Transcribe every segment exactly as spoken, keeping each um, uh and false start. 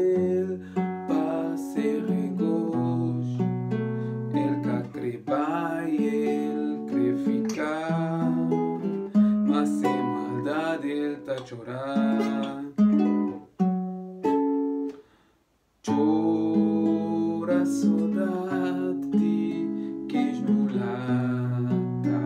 bel pa ser regos. El que crepa e el crê ficar, mas sem maldade ele tá chorar. Chora saudade de queijo no lata,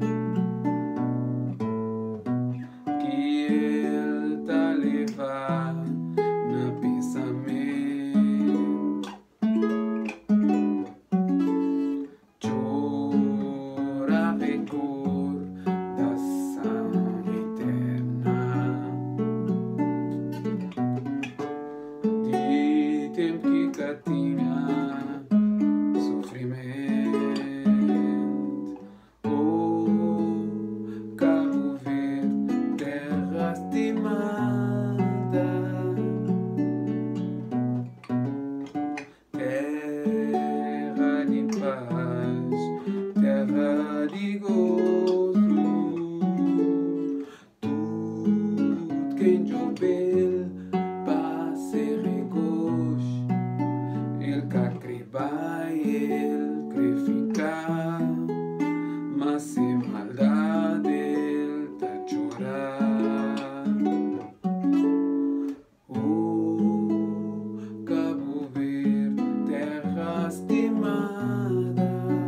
que ele tá levar na pensamento. Chora recordação eterna de tempo que cá tinha sofrimento. Oh, Cabo Verde, terra estimada, terra de paz, terra de gozo. Tudo quem jobel pa ser regos. El que creba e el crê ficar, mas sem maldade ele tá chorar. Oh, Cabo Verde, terra estimada,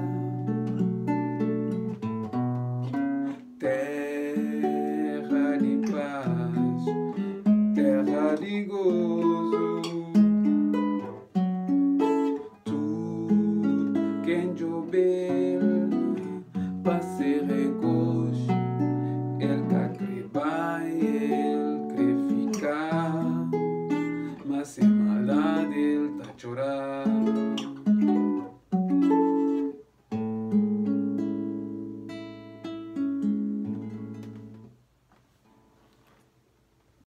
terra de paz, terra de gozo. Quem jobel pa ser regos, el que creba e el crê ficar, mas sem maldade ele tá chorar.